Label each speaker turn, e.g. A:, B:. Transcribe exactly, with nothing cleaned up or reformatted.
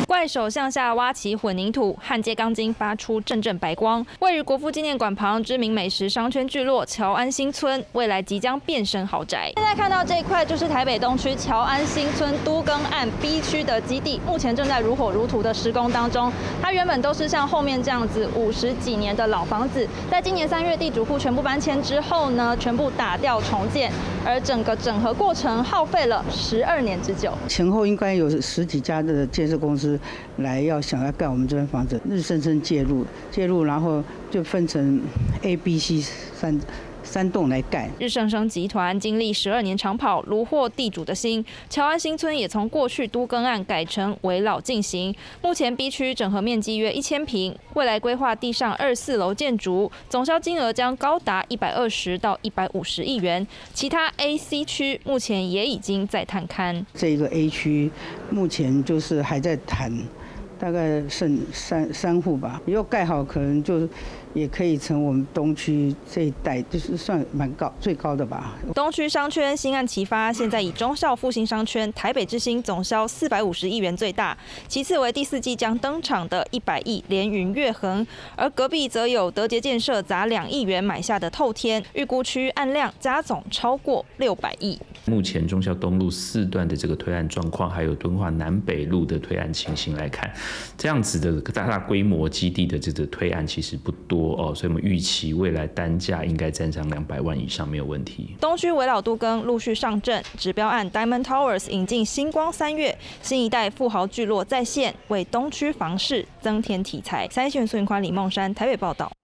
A: 怪手向下挖起混凝土，焊接钢筋发出阵阵白光。位于国父纪念馆旁知名美食商圈聚落侨安新村，未来即将变身豪宅。现在看到这一块就是台北东区侨安新村都更案 B 区的基地，目前正在如火如荼的施工当中。它原本都是像后面这样子五十几年的老房子，在今年三月地主户全部搬迁之后呢，全部打掉重建，而整个整合过程耗费了十二年之久。前后应该有十几家的建设公司来要想要盖我们这边房子，日深深介入介入，然后就分成 A、B、C 三。 三栋来盖。日盛生集团经历十二年长跑，虏获地主的心。侨安新村也从过去都更案改成围老进行。目前 B 区整合面积约一千坪，未来规划地上二四楼建筑，总销金额将高达一百二十到一百五十亿元。其他 A、C 区目前也已经在探勘。这个 A 区目前就是还在谈。 大概剩三三户吧，以后盖好可能就也可以成我们东区这一带，就是算蛮高最高的吧。东区商圈新案齐发，现在以忠孝复兴商圈、台北之星总销四百五十亿元最大，其次为第四季将登场的一百亿连云悦恒，而隔壁则有德捷建设砸两亿元买下的透天，预估区案量加总超过六百亿。
B: 目前忠孝东路四段的这个推案状况，还有敦化南北路的推案情形来看。 这样子的大大规模基地的这个推案其实不多哦，所以我们预期未来单价应该站上两百万以上没有问题。
A: 东区围老都更陆续上阵，指标案 Diamond Towers 引进星光三月，新一代富豪聚落再现，为东区房市增添题材。三立新闻苏云宽、李梦山台北报道。